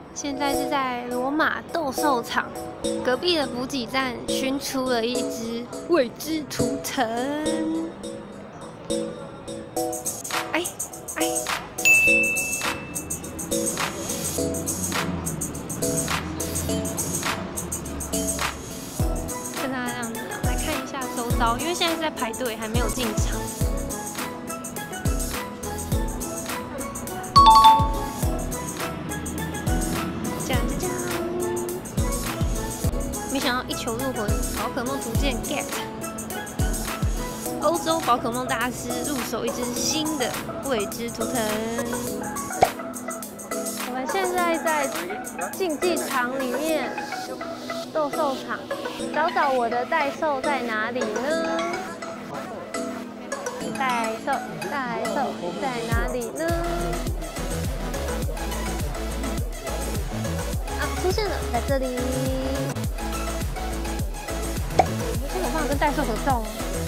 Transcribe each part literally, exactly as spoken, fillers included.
现在是在罗马斗兽场隔壁的补给站寻出了一只未知图腾。哎哎，跟大家这样子来看一下周遭，因为现在是在排队，还没有进场。 没想到一球入魂，宝可梦图鉴 get， 欧洲宝可梦大师入手一只新的未知图腾。我们现在在竞技场里面，斗兽场，找找我的代兽在哪里呢？代兽，代兽在哪里呢？啊，出现了，在这里。 有办法跟代兽合照吗？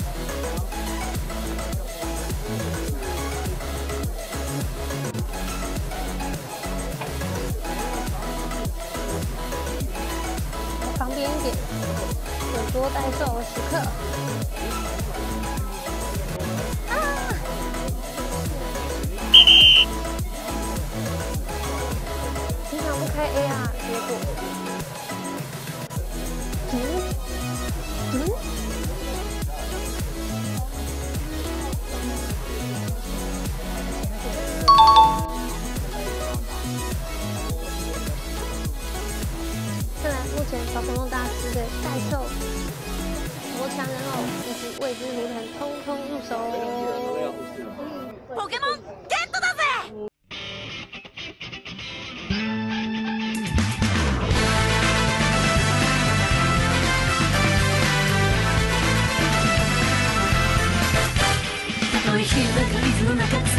旁边一点，有多代兽的时刻。啊！经常不开 A R， 结果，嗯嗯。 目前宝可梦大师的代兽、魔强人偶以及未知图腾通通入手。Pokémon get だぜ！たとえ火の中水の中